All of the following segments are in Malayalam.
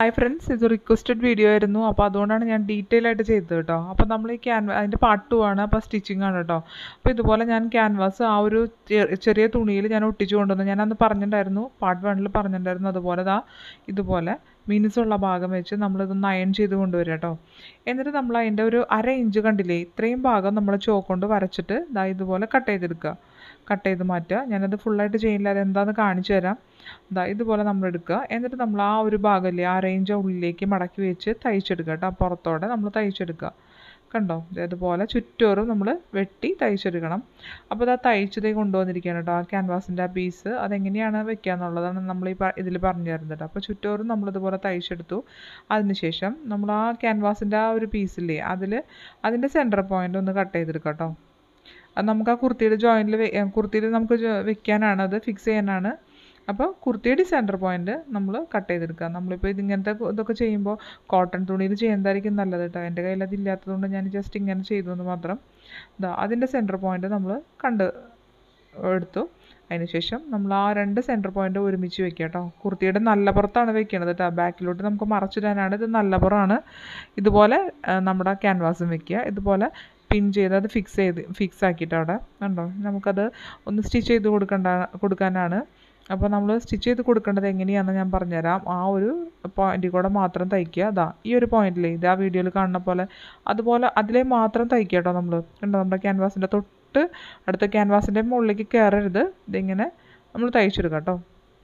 ഹായ് ഫ്രണ്ട്സ്, ഇത് റിക്വസ്റ്റഡ് വീഡിയോ ആയിരുന്നു. അപ്പോൾ അതുകൊണ്ടാണ് ഞാൻ ഡീറ്റെയിൽ ആയിട്ട് ചെയ്തത് കേട്ടോ. അപ്പോൾ നമ്മൾ ഈ അതിൻ്റെ പാർട്ട് 2 ആണ്. അപ്പോൾ സ്റ്റിച്ചിങ് ആണ് കേട്ടോ. അപ്പോൾ ഇതുപോലെ ഞാൻ ക്യാൻവാസ് ആ ഒരു ചെറിയ തുണിയിൽ ഞാൻ ഒട്ടിച്ചു കൊണ്ടുവന്നു. ഞാൻ അന്ന് പറഞ്ഞിട്ടുണ്ടായിരുന്നു, പാർട്ട് 1 പറഞ്ഞിട്ടുണ്ടായിരുന്നു. അതുപോലെ ഇതുപോലെ മീൻസുള്ള ഭാഗം വെച്ച് നമ്മളിതൊന്ന് അയൺ ചെയ്ത് കൊണ്ടുവരിക കേട്ടോ. എന്നിട്ട് നമ്മൾ അതിൻ്റെ ഒരു 1/2 ഇഞ്ച് കണ്ടില്ലേ, ഇത്രയും ഭാഗം നമ്മൾ ചോക്ക് കൊണ്ട് വരച്ചിട്ട് ഇതുപോലെ കട്ട് ചെയ്തെടുക്കുക. കട്ട് ചെയ്ത് മാറ്റുക. ഞാനത് ഫുള്ളായിട്ട് ചെയ്യില്ല, അതെന്താണെന്ന് കാണിച്ചു തരാം. ഇതുപോലെ നമ്മൾ എടുക്കുക. എന്നിട്ട് നമ്മൾ ആ ഒരു ഭാഗമല്ലേ, ആ റേഞ്ച് ഉള്ളിലേക്ക് മടക്കി വെച്ച് തയ്ച്ചെടുക്കുക കേട്ടോ. പുറത്തോടെ നമ്മൾ തയ്ച്ചെടുക്കുക. കണ്ടോ, അതുപോലെ ചുറ്റോറും നമ്മൾ വെട്ടി തയ്ച്ചെടുക്കണം. അപ്പോൾ തയ്ച്ചതേ കൊണ്ടുവന്നിരിക്കുകയാണ് കേട്ടോ. ആ ക്യാൻവാസിൻ്റെ ആ പീസ് അതെങ്ങനെയാണ് വെക്കുക എന്നുള്ളതാണ് നമ്മൾ ഇതിൽ പറഞ്ഞു തരുന്നത് കേട്ടോ. അപ്പോൾ ചുറ്റോറും നമ്മളിതുപോലെ തയ്ച്ചെടുത്തു. അതിനുശേഷം നമ്മൾ ആ ക്യാൻവാസിൻ്റെ ആ ഒരു പീസില്ലേ, അതിൻ്റെ സെൻറ്റർ പോയിൻ്റ് ഒന്ന് കട്ട് ചെയ്തെടുക്കാം കേട്ടോ. അത് നമുക്ക് ആ കുർത്തിയുടെ കുർത്തിയിൽ നമുക്ക് വെക്കാനാണ്, അത് ഫിക്സ് ചെയ്യാനാണ്. അപ്പോൾ കുർത്തിയുടെ സെൻറ്റർ പോയിൻ്റ് നമ്മൾ കട്ട് ചെയ്തെടുക്കുക. നമ്മളിപ്പോൾ ഇതൊക്കെ ചെയ്യുമ്പോൾ കോട്ടൺ തുണിയിൽ ചെയ്യുന്നതായിരിക്കും നല്ലത് കേട്ടോ. എൻ്റെ കയ്യിൽ അതില്ലാത്തതുകൊണ്ട് ഞാൻ ജസ്റ്റ് ഇങ്ങനെ ചെയ്തു എന്ന് മാത്രം. അതിൻ്റെ സെൻറ്റർ പോയിൻ്റ് നമ്മൾ എടുത്തു. അതിനുശേഷം നമ്മൾ ആ 2 സെൻറ്റർ പോയിൻ്റ് ഒരുമിച്ച് വെക്കുക കേട്ടോ. കുർത്തിയുടെ നല്ല പുറത്താണ് വെക്കുന്നത് കേട്ടോ. ബാക്കിലോട്ട് നമുക്ക് മറച്ചിടാനാണ്. ഇത് നല്ല പുറമാണ്. ഇതുപോലെ നമ്മുടെ ക്യാൻവാസും വെക്കുക. ഇതുപോലെ പിൻ ചെയ്ത് അത് ഫിക്സ് ആക്കിയിട്ട് അവിടെ കണ്ടോ, നമുക്കത് ഒന്ന് സ്റ്റിച്ച് ചെയ്ത് കൊടുക്കാനാണ്. അപ്പോൾ നമ്മൾ സ്റ്റിച്ച് ചെയ്ത് കൊടുക്കേണ്ടത് എങ്ങനെയാണെന്ന് ഞാൻ പറഞ്ഞുതരാം. ആ ഒരു പോയിൻറ്റിൽ കൂടെ മാത്രം തയ്ക്കുക. ഈ ഒരു പോയിൻറ്റിൽ ഇത് ആ വീഡിയോയിൽ കാണുന്ന പോലെ അതുപോലെ അതിലേ മാത്രം തയ്ക്കുക കേട്ടോ. നമ്മൾ കണ്ടോ, നമ്മുടെ ക്യാൻവാസിൻ്റെ തൊട്ട് അടുത്ത ക്യാൻവാസിൻ്റെ മുകളിലേക്ക് കയറരുത്. ഇതിങ്ങനെ നമ്മൾ തയ്ച്ചെടുക്കുക കേട്ടോ.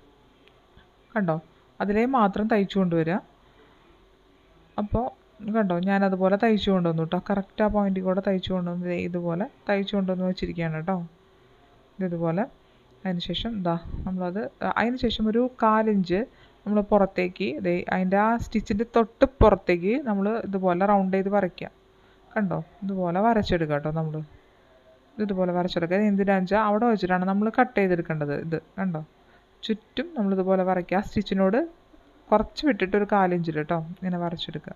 കണ്ടോ, അതിലേ മാത്രം തയ്ച്ചു കൊണ്ടുവരിക. അപ്പോൾ കണ്ടോ, ഞാനതുപോലെ തയ്ച്ചു കൊണ്ടുവന്നു കേട്ടോ. കറക്റ്റ് ആ പോയിൻറ്റിൽ കൂടെ തയ്ച്ചു കൊണ്ടുവന്ന് ഇതുപോലെ തയ്ച്ചു കൊണ്ടുവന്ന് വെച്ചിരിക്കുകയാണ് കേട്ടോ. ഇതുപോലെ അതിനുശേഷം അതിനുശേഷം ഒരു 1/4 ഇഞ്ച് നമ്മൾ പുറത്തേക്ക് അതിൻ്റെ ആ സ്റ്റിച്ചിൻ്റെ തൊട്ട് പുറത്തേക്ക് നമ്മൾ ഇതുപോലെ റൗണ്ട് ചെയ്ത് വരയ്ക്കുക. കണ്ടോ, ഇതുപോലെ വരച്ചെടുക്കുക കേട്ടോ. നമ്മൾ ഇതുപോലെ വരച്ചെടുക്കുക. എന്തിനാണെന്ന് വെച്ചാൽ അവിടെ വെച്ചിട്ടാണ് നമ്മൾ കട്ട് ചെയ്തെടുക്കേണ്ടത്. ഇത് കണ്ടോ, ചുറ്റും നമ്മളിതുപോലെ വരയ്ക്കുക. ആ സ്റ്റിച്ചിനോട് കുറച്ച് വിട്ടിട്ട് ഒരു 1/4 ഇഞ്ചിൽ കേട്ടോ ഇങ്ങനെ വരച്ചെടുക്കുക.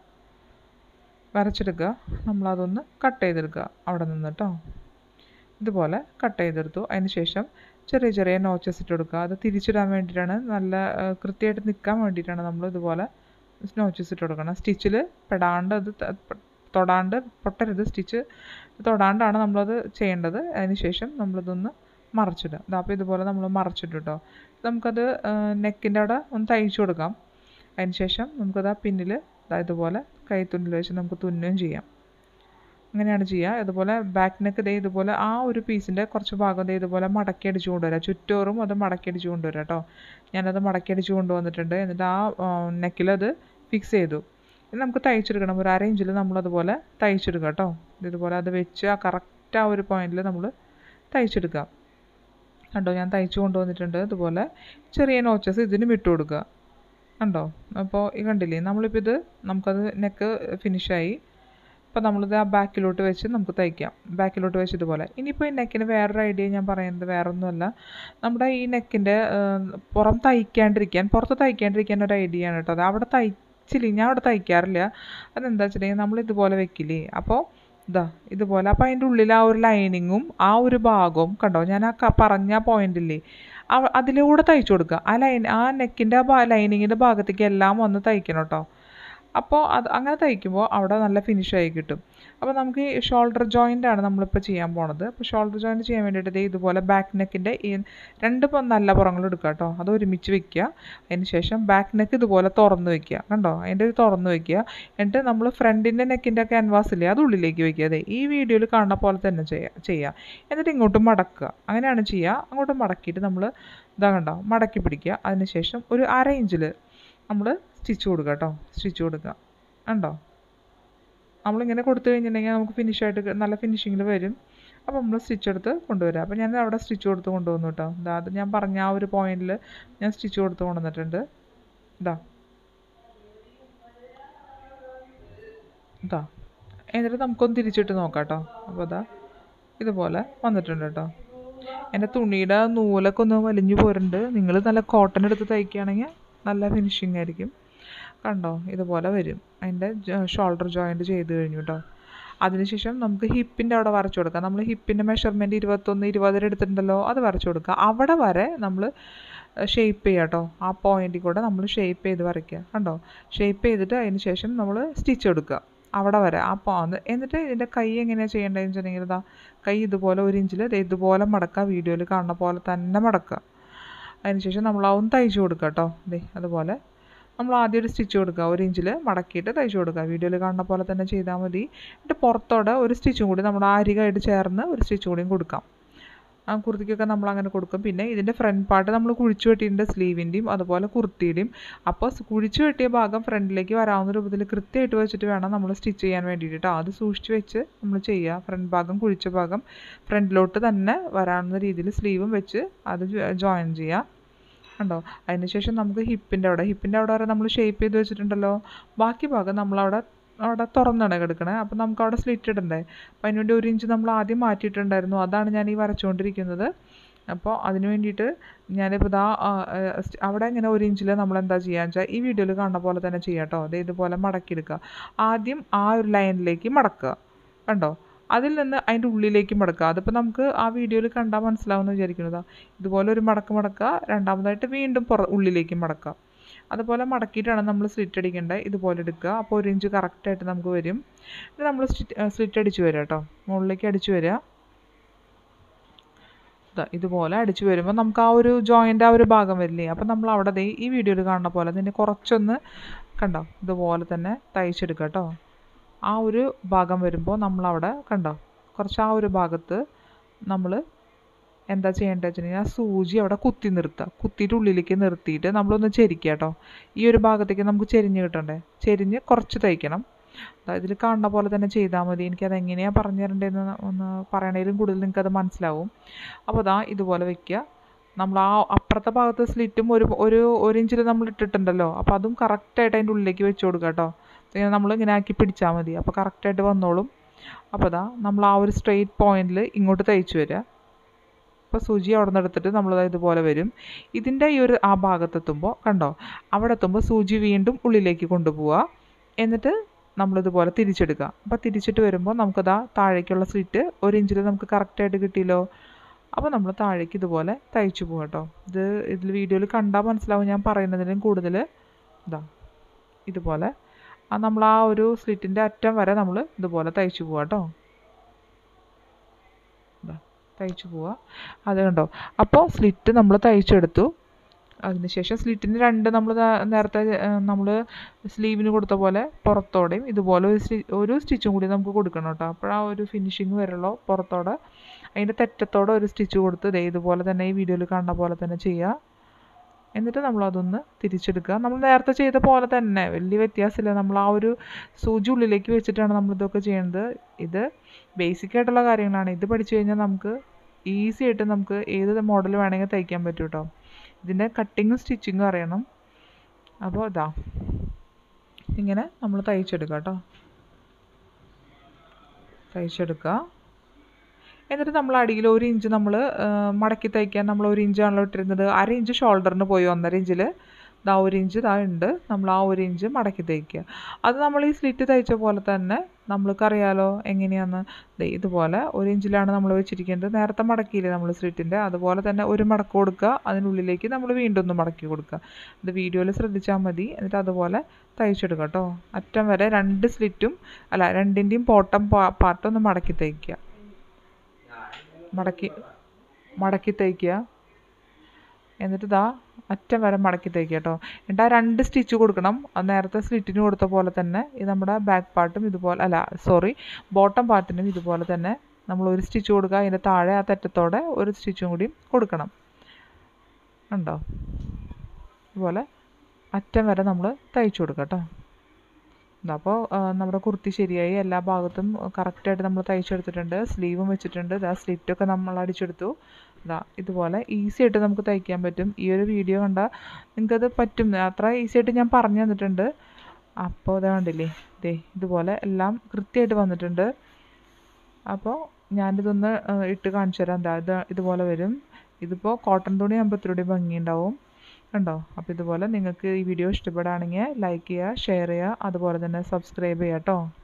നമ്മളതൊന്ന് കട്ട് ചെയ്തെടുക്കുക അവിടെ നിന്ന് കേട്ടോ. ഇതുപോലെ കട്ട് ചെയ്തെടുത്തു. അതിന് ശേഷം ചെറിയ ചെറിയ നോച്ചസ് ഇട്ട് കൊടുക്കുക. അത് തിരിച്ചിടാൻ വേണ്ടിയിട്ടാണ്, നല്ല കൃത്യമായിട്ട് നിൽക്കാൻ വേണ്ടിയിട്ടാണ് നമ്മൾ ഇതുപോലെ നോച്ചസ് ഇട്ട് കൊടുക്കണം. സ്റ്റിച്ചിൽ പെടാണ്ട് അത് തൊടാണ്ട് പൊട്ടരുത്. സ്റ്റിച്ച് തൊടാണ്ടാണ് നമ്മളത് ചെയ്യേണ്ടത്. അതിന് ശേഷം നമ്മളിതൊന്ന് മറച്ചിടുക. അപ്പോൾ ഇതുപോലെ നമ്മൾ മറച്ചിട്ടു കേട്ടോ. നമുക്കത് നെക്കിൻ്റെ അവിടെ ഒന്ന് തയ്ച്ചു കൊടുക്കാം. അതിന് ശേഷം നമുക്കത് ആ പിന്നിൽ ഇതുപോലെ കൈത്തുന്നിൽ വെച്ച് നമുക്ക് തുന്നുകയും ചെയ്യാം. അങ്ങനെയാണ് ചെയ്യുക. അതുപോലെ ബാക്ക് നെക്ക് ഇതുപോലെ ആ ഒരു പീസിൻ്റെ കുറച്ച് ഭാഗം ഇതുപോലെ മടക്കി അടിച്ചു കൊണ്ടുവരാം. ചുറ്റോറും അത് മടക്കി അടിച്ചു കൊണ്ടുവരാം കേട്ടോ. ഞാനത് മടക്കി അടിച്ചു കൊണ്ടുവന്നിട്ടുണ്ട്. എന്നിട്ട് ആ നെക്കിലത് ഫിക്സ് ചെയ്തു. ഇനി നമുക്ക് തയ്ച്ചെടുക്കണം. ഒരു 1/2 ഇഞ്ചിൽ നമ്മളതുപോലെ തയ്ച്ചെടുക്കുക കേട്ടോ. ഇതുപോലെ അത് വെച്ച് ആ കറക്റ്റ് ആ ഒരു പോയിൻറ്റിൽ നമ്മൾ തയ്ച്ചെടുക്കുക. കണ്ടോ, ഞാൻ തയ്ച്ചു കൊണ്ടുവന്നിട്ടുണ്ട്. ഇതുപോലെ ചെറിയ നോച്ചസ് ഇതിനും ഇട്ട് കൊടുക്കുക. കണ്ടോ, അപ്പോൾ കണ്ടില്ലേ, നമ്മളിപ്പോൾ നമുക്കത് നെക്ക് ഫിനിഷായി. അപ്പോൾ നമ്മളിത് ആ ബാക്കിലോട്ട് വെച്ച് നമുക്ക് തയ്ക്കാം. ബാക്കിലോട്ട് വെച്ച് ഇതുപോലെ. ഇനിയിപ്പോൾ ഈ നെക്കിന് വേറൊരു ഐഡിയ ഞാൻ പറയുന്നത് വേറൊന്നുമല്ല, നമ്മുടെ ഈ നെക്കിൻ്റെ പുറത്ത് തയ്ക്കാണ്ടിരിക്കാൻ ഒരു ഐഡിയ ആണ് കേട്ടോ. അത് അവിടെ ഞാൻ അവിടെ തയ്ക്കാറില്ല. അതെന്താ വെച്ചിട്ടുണ്ടെങ്കിൽ നമ്മളിതുപോലെ വെക്കില്ലേ, അപ്പോൾ ഇതുപോലെ. അപ്പോൾ അതിൻ്റെ ഉള്ളിൽ ആ ഒരു ലൈനിങ്ങും ആ ഒരു ഭാഗവും കണ്ടോ, ഞാൻ ആ പറഞ്ഞ പോയിൻ്റില്ലേ അതിലൂടെ തയ്ച്ചു കൊടുക്കുക. ആ നെക്കിൻ്റെ ലൈനിങ്ങിൻ്റെ ഭാഗത്തേക്ക് എല്ലാം വന്ന് തയ്ക്കണം കേട്ടോ. അപ്പോൾ അങ്ങനെ തയ്ക്കുമ്പോൾ അവിടെ നല്ല ഫിനിഷായി കിട്ടും. അപ്പോൾ നമുക്ക് ഈ ഷോൾഡർ ജോയിൻ്റ് ആണ് നമ്മളിപ്പോൾ ചെയ്യാൻ പോണത്. അപ്പോൾ ഷോൾഡർ ജോയിൻറ്റ് ചെയ്യാൻ വേണ്ടിയിട്ട് ഇതുപോലെ ബാക്ക് നെക്കിൻ്റെ ഈ 2 നല്ല പുറങ്ങൾ എടുക്കുക കേട്ടോ. അത് ഒരുമിച്ച് വെക്കുക. അതിന് ശേഷം ബാക്ക് നെക്ക് ഇതുപോലെ തുറന്ന് വെക്കുക. കണ്ടോ, അതിൻ്റെ തുറന്ന് വെക്കുക. എന്നിട്ട് നമ്മൾ ഫ്രണ്ടിൻ്റെ നെക്കിൻ്റെ ക്യാൻവാസില്ലേ, അത് ഉള്ളിലേക്ക് വെക്കുക. ഈ വീഡിയോയിൽ കാണുന്ന പോലെ തന്നെ ചെയ്യുക. എന്നിട്ട് ഇങ്ങോട്ട് മടക്കുക. അങ്ങനെയാണ് ചെയ്യുക. അങ്ങോട്ട് മടക്കിയിട്ട് നമ്മൾ കണ്ടോ മടക്കി പിടിക്കുക. അതിന് ശേഷം ഒരു 1/2 ഇഞ്ചിൽ നമ്മൾ സ്റ്റിച്ച് കൊടുക്കുക കേട്ടോ. സ്റ്റിച്ച് കൊടുക്കുക. കണ്ടോ, നമ്മളിങ്ങനെ കൊടുത്തു കഴിഞ്ഞിട്ടുണ്ടെങ്കിൽ നമുക്ക് ഫിനിഷായിട്ട് നല്ല ഫിനിഷിങ്ങിൽ വരും. അപ്പോൾ നമ്മൾ സ്റ്റിച്ച് എടുത്ത് കൊണ്ടുവരിക. അപ്പോൾ ഞാൻ അവിടെ സ്റ്റിച്ച് കൊടുത്ത് കൊണ്ടുവന്നു കേട്ടോ. അത് ഞാൻ പറഞ്ഞ ആ ഒരു പോയിൻറ്റിൽ ഞാൻ സ്റ്റിച്ച് കൊടുത്ത് കൊണ്ടുവന്നിട്ടുണ്ട്. എന്നിട്ട് നമുക്കൊന്ന് തിരിച്ചിട്ട് നോക്കാം കേട്ടോ. അപ്പോൾ ഇതുപോലെ വന്നിട്ടുണ്ട് കേട്ടോ. എൻ്റെ തുണിയുടെ നൂലൊക്കെ ഒന്ന് വലിഞ്ഞു പോരുന്നുണ്ട്. നിങ്ങൾ നല്ല കോട്ടൺ എടുത്ത് തയ്ക്കുകയാണെങ്കിൽ നല്ല ഫിനിഷിംഗ് ആയിരിക്കും. കണ്ടോ, ഇതുപോലെ വരും. അതിൻ്റെ ഷോൾഡർ ജോയിൻറ്റ് ചെയ്ത് കഴിഞ്ഞു കേട്ടോ. അതിനുശേഷം നമുക്ക് ഹിപ്പിൻ്റെ അവിടെ വരച്ചു കൊടുക്കാം. നമ്മൾ ഹിപ്പിൻ്റെ മെഷർമെൻറ്റ് 21, 20 എടുത്തിട്ടുണ്ടല്ലോ, അത് വരച്ചു കൊടുക്കുക. അവിടെ വരെ നമ്മൾ ഷേപ്പ് ചെയ്യുക കേട്ടോ. ആ പോയിൻറ്റിൽ കൂടെ നമ്മൾ ഷേപ്പ് ചെയ്ത് വരയ്ക്കുക. കണ്ടോ? ഷേപ്പ് ചെയ്തിട്ട് അതിന് ശേഷം നമ്മൾ സ്റ്റിച്ച് കൊടുക്കുക അവിടെ വരെ ആ പോന്ന്. എന്നിട്ട് ഇതിൻ്റെ കൈ എങ്ങനെയാണ് ചെയ്യേണ്ടതെന്ന് വെച്ചിട്ടുണ്ടെങ്കിൽ ഇതാ കൈ ഇതുപോലെ 1 ഇഞ്ചിൽ ഇതുപോലെ മടക്കുക. വീഡിയോയിൽ കാണുന്ന പോലെ തന്നെ മടക്കുക. അതിനുശേഷം നമ്മൾ അതൊന്ന് തയ്ച്ചു കൊടുക്കുക കേട്ടോ. അതുപോലെ നമ്മൾ ആദ്യം ഒരു സ്റ്റിച്ച് കൊടുക്കുക. 1 ഇഞ്ചിൽ മടക്കിയിട്ട് തയ്ച്ചു കൊടുക്കുക. വീഡിയോയിൽ കാണുന്ന പോലെ തന്നെ ചെയ്താൽ മതി. എന്നിട്ട് പുറത്തോടെ ഒരു സ്റ്റിച്ചും കൂടി നമ്മുടെ അരികായിട്ട് ചേർന്ന് ഒരു സ്റ്റിച്ച് കൂടിയും കൊടുക്കാം. ആ കുർത്തിക്കൊക്കെ നമ്മൾ അങ്ങനെ കൊടുക്കും. പിന്നെ ഇതിൻ്റെ ഫ്രണ്ട് പാർട്ട് നമ്മൾ കുഴിച്ചു വെട്ടിയിട്ടുണ്ട്, സ്ലീവിൻ്റെയും അതുപോലെ കുർത്തിയുടെയും. അപ്പോൾ കുഴിച്ചു വെട്ടിയ ഭാഗം ഫ്രണ്ടിലേക്ക് വരാവുന്ന രൂപത്തിൽ കൃത്യമായിട്ട് വെച്ചിട്ട് വേണം നമ്മൾ സ്റ്റിച്ച് ചെയ്യാൻ വേണ്ടിയിട്ട് കേട്ടോ. അത് സൂക്ഷിച്ച് വെച്ച് നമ്മൾ ചെയ്യുക. ഫ്രണ്ട് ഭാഗം കുഴിച്ച ഭാഗം ഫ്രണ്ടിലോട്ട് തന്നെ വരാവുന്ന രീതിയിൽ സ്ലീവും വെച്ച് അത് ജോയിൻ ചെയ്യുക. കണ്ടോ? അതിനുശേഷം നമുക്ക് ഹിപ്പിൻ്റെ അവിടെ വരെ നമ്മൾ ഷേപ്പ് ചെയ്ത് വെച്ചിട്ടുണ്ടല്ലോ. ബാക്കി ഭാഗം നമ്മളവിടെ തുറന്നാണ് കിടക്കണേ. അപ്പോൾ നമുക്ക് അവിടെ സ്ലിറ്റ് ഇടണ്ടേ. അപ്പോൾ അതിനുവേണ്ടി 1 ഇഞ്ച് നമ്മൾ ആദ്യം മാറ്റിയിട്ടുണ്ടായിരുന്നു. അതാണ് ഞാൻ ഈ വരച്ചുകൊണ്ടിരിക്കുന്നത്. അപ്പോൾ അതിന് വേണ്ടിയിട്ട് ഞാനിപ്പോൾ അവിടെ ഇങ്ങനെ 1 ഇഞ്ചിൽ നമ്മൾ എന്താ ചെയ്യുക വെച്ചാൽ ഈ വീഡിയോയിൽ കാണുന്ന പോലെ തന്നെ ചെയ്യാം കേട്ടോ. ഇതുപോലെ മടക്കിയെടുക്കുക. ആദ്യം ആ ഒരു ലൈനിലേക്ക് മടക്കുക. കണ്ടോ? അതിൽ നിന്ന് അതിൻ്റെ ഉള്ളിലേക്ക് മടക്കുക. അതിപ്പോൾ നമുക്ക് ആ വീഡിയോയിൽ കണ്ടാൽ മനസ്സിലാവുമെന്ന് വിചാരിക്കുന്നതാണ്. ഇതുപോലെ ഒരു മടക്കുക. രണ്ടാമതായിട്ട് വീണ്ടും ഉള്ളിലേക്ക് മടക്കുക. അതുപോലെ മടക്കിയിട്ടാണ് നമ്മൾ സ്ലിറ്റ് അടിക്കേണ്ടത്. ഇതുപോലെ എടുക്കുക. അപ്പോൾ 1 ഇഞ്ച് കറക്റ്റായിട്ട് നമുക്ക് വരും. ഇത് നമ്മൾ സ്ലിറ്റ് അടിച്ച് വരിക കേട്ടോ. മുകളിലേക്ക് അടിച്ച് വരിക. ഇതുപോലെ അടിച്ച് വരുമ്പോൾ നമുക്ക് ആ ഒരു ജോയിൻ്റ് ആ ഒരു ഭാഗം വരില്ലേ. അപ്പോൾ നമ്മൾ അവിടെ ഈ വീഡിയോയിൽ കാണുന്ന പോലെ ഇതിനെ കുറച്ചൊന്ന് കണ്ടോ ഇതുപോലെ തന്നെ തയ്ച്ചെടുക്കുക കേട്ടോ. ആ ഒരു ഭാഗം വരുമ്പോൾ നമ്മളവിടെ കണ്ടോ കുറച്ച് ആ ഒരു ഭാഗത്ത് നമ്മൾ എന്താ ചെയ്യേണ്ടത് വെച്ചിട്ടുണ്ടെങ്കിൽ ആ സൂചി അവിടെ കുത്തി നിർത്തുക. കുത്തിയിട്ട് ഉള്ളിലേക്ക് നിർത്തിയിട്ട് നമ്മളൊന്ന് ചെരിക്കുക കേട്ടോ. ഈ ഒരു ഭാഗത്തേക്ക് നമുക്ക് ചെരിഞ്ഞ് കിട്ടണ്ടേ. ചെരിഞ്ഞ് കുറച്ച് തയ്ക്കണം. ഇതിൽ കാണുന്ന പോലെ തന്നെ ചെയ്താൽ മതി. എനിക്കത് എങ്ങനെയാണ് പറഞ്ഞു തരേണ്ടതെന്ന് ഒന്ന് പറയണേലും കൂടുതൽ നിങ്ങൾക്കത് മനസ്സിലാവും. അപ്പോൾ ഇതുപോലെ വെക്കുക. നമ്മൾ ആ അപ്പുറത്തെ ഭാഗത്ത് സ്ലിറ്റും ഒരു ഇഞ്ചിൽ നമ്മൾ ഇട്ടിട്ടുണ്ടല്ലോ. അപ്പോൾ അതും കറക്റ്റായിട്ട് അതിൻ്റെ ഉള്ളിലേക്ക് വെച്ച് കൊടുക്കുക കേട്ടോ. നമ്മൾ ഇങ്ങനെ ആക്കി പിടിച്ചാൽ മതി. അപ്പോൾ കറക്റ്റായിട്ട് വന്നോളും. അപ്പോൾ നമ്മൾ ആ ഒരു സ്ട്രെയിറ്റ് പോയിന്റിൽ ഇങ്ങോട്ട് തയ്ച്ചു വരിക. അപ്പോൾ സൂചി അവിടെ നിന്ന് എടുത്തിട്ട് നമ്മൾ ഇതുപോലെ വരും. ഇതിൻ്റെ ഈ ഒരു ആ ഭാഗത്തെത്തുമ്പോൾ കണ്ടോ അവിടെ എത്തുമ്പോൾ സൂചി വീണ്ടും ഉള്ളിലേക്ക് കൊണ്ടുപോവുക. എന്നിട്ട് നമ്മളിതുപോലെ തിരിച്ചെടുക്കുക. അപ്പോൾ തിരിച്ചിട്ട് വരുമ്പോൾ നമുക്കതാ താഴേക്കുള്ള സ്ലിറ്റ് 1 ഇഞ്ചിൽ നമുക്ക് കറക്റ്റായിട്ട് കിട്ടിയല്ലോ. അപ്പോൾ നമ്മൾ താഴേക്ക് ഇതുപോലെ തയ്ച്ചു പോകും കേട്ടോ. ഇതിൽ വീഡിയോയിൽ കണ്ടാൽ മനസ്സിലാവും. ഞാൻ പറയുന്നതിലും കൂടുതൽ ഇതുപോലെ നമ്മൾ ആ ഒരു സ്ലിറ്റിൻ്റെ അറ്റം വരെ നമ്മൾ ഇതുപോലെ തയ്ച്ചു പോവാം കേട്ടോ. തയ്ച്ചു പോവുക. അത് കണ്ടോ. അപ്പോൾ സ്ലിറ്റ് നമ്മൾ തയ്ച്ചെടുത്തു. അതിനുശേഷം സ്ലിറ്റിന് 2 നമ്മൾ നേരത്തെ നമ്മൾ സ്ലീവിന് കൊടുത്ത പോലെ പുറത്തോടെയും ഇതുപോലെ ഒരു സ്റ്റിച്ചും കൂടി നമുക്ക് കൊടുക്കണം കേട്ടോ. അപ്പോഴാ ഒരു ഫിനിഷിങ് വരുള്ളൂ. പുറത്തോടെ അതിൻ്റെ തെറ്റത്തോടെ ഒരു സ്റ്റിച്ച് കൊടുത്ത് ഇതുപോലെ തന്നെ ഈ വീഡിയോയിൽ കാണുന്ന പോലെ തന്നെ ചെയ്യുക. എന്നിട്ട് നമ്മളതൊന്ന് തിരിച്ചെടുക്കുക. നമ്മൾ നേരത്തെ ചെയ്ത പോലെ തന്നെ, വലിയ വ്യത്യാസമില്ല. നമ്മൾ ആ ഒരു സൂചി ഉള്ളിലേക്ക് വെച്ചിട്ടാണ് നമ്മളിതൊക്കെ ചെയ്യുന്നത്. ഇത് ബേസിക്കായിട്ടുള്ള കാര്യങ്ങളാണ്. ഇത് പഠിച്ചു കഴിഞ്ഞാൽ നമുക്ക് ഈസി ആയിട്ട് നമുക്ക് ഏത് മോഡൽ വേണമെങ്കിൽ തയ്ക്കാൻ പറ്റും കേട്ടോ. ഇതിൻ്റെ കട്ടിങ്ങും സ്റ്റിച്ചിങ്ങും അറിയണം. അപ്പോൾ ഇങ്ങനെ നമ്മൾ തയ്ച്ചെടുക്കുക കേട്ടോ. തയ്ച്ചെടുക്കുക. എന്നിട്ട് നമ്മൾ അടിയിൽ 1 ഇഞ്ച് നമ്മൾ മടക്കി തയ്ക്കാൻ നമ്മൾ 1 ഇഞ്ചാണല്ലോ ഇട്ടിരുന്നത്. 1/2 ഇഞ്ച് ഷോൾഡറിന് പോയി. 1.5 ഇഞ്ചിൽ 1 ഇഞ്ച് ഉണ്ട്. നമ്മൾ ആ 1 ഇഞ്ച് മടക്കി തയ്ക്കുക. അത് നമ്മൾ ഈ സ്ലിറ്റ് തയ്ച്ച പോലെ തന്നെ നമ്മൾക്കറിയാലോ എങ്ങനെയാന്ന്. ഇതുപോലെ 1 ഇഞ്ചിലാണ് നമ്മൾ വെച്ചിരിക്കുന്നത്. നേരത്തെ മടക്കിയില്ലേ നമ്മൾ സ്ലിറ്റിൻ്റെ, അതുപോലെ തന്നെ ഒരു മടക്ക് കൊടുക്കുക. അതിനുള്ളിലേക്ക് നമ്മൾ വീണ്ടും ഒന്ന് മടക്കി കൊടുക്കുക. ഇത് വീഡിയോയിൽ ശ്രദ്ധിച്ചാൽ മതി. എന്നിട്ട് അതുപോലെ തയ്ച്ചെടുക്കുക കേട്ടോ. അറ്റം വരെ 2 സ്ലിറ്റും രണ്ടിൻ്റെയും ബോട്ടം പാർട്ടൊന്ന് മടക്കി തയ്ക്കുക. മടക്കി തയ്ക്കുക. എന്നിട്ട് അറ്റം വരെ മടക്കി തയ്ക്കുക കേട്ടോ. എന്നിട്ട് ആ 2 സ്റ്റിച്ച് കൊടുക്കണം. അത് നേരത്തെ സ്ലിറ്റിന് കൊടുത്ത പോലെ തന്നെ ഇത് നമ്മുടെ ബാക്ക് പാർട്ടും ഇതുപോലെ ബോട്ടം പാർട്ടിനും ഇതുപോലെ തന്നെ നമ്മൾ ഒരു സ്റ്റിച്ച് കൊടുക്കുക. അതിൻ്റെ താഴെ ആ തെറ്റത്തോടെ ഒരു സ്റ്റിച്ചും കൂടി കൊടുക്കണം. ഉണ്ടോ? ഇതുപോലെ അറ്റം വരെ നമ്മൾ തയ്ച്ചു കൊടുക്കുക കേട്ടോ. അപ്പോൾ നമ്മുടെ കുർത്തി ശരിയായി. എല്ലാ ഭാഗത്തും കറക്റ്റായിട്ട് നമ്മൾ തയ്ച്ചെടുത്തിട്ടുണ്ട്. സ്ലീവും വെച്ചിട്ടുണ്ട്. സ്ലിറ്റൊക്കെ നമ്മൾ അടിച്ചെടുത്തു. ഇതുപോലെ ഈസി ആയിട്ട് നമുക്ക് തയ്ക്കാൻ പറ്റും. ഈ ഒരു വീഡിയോ കണ്ടാൽ നിങ്ങൾക്കത് പറ്റും. അത്ര ഈസി ആയിട്ട് ഞാൻ പറഞ്ഞു തന്നിട്ടുണ്ട്. അപ്പോൾ കണ്ടില്ലേ, ഇതുപോലെ എല്ലാം കൃത്യമായിട്ട് വന്നിട്ടുണ്ട്. അപ്പോൾ ഞാനിതൊന്ന് ഇട്ട് കാണിച്ചു തരാം. ഇതുപോലെ വരും. ഇതിപ്പോൾ കോട്ടൺ തുണി ആകുമ്പോൾ ഇത്തിരി ഭംഗിയുണ്ടാവും. കണ്ടോ? അപ്പോൾ ഇതുപോലെ നിങ്ങൾക്ക് ഈ വീഡിയോ ഇഷ്ടപ്പെടുകയാണെങ്കിൽ ലൈക്ക് ചെയ്യുക, ഷെയർ ചെയ്യുക, അതുപോലെ തന്നെ സബ്സ്ക്രൈബ് ചെയ്യുക കേട്ടോ.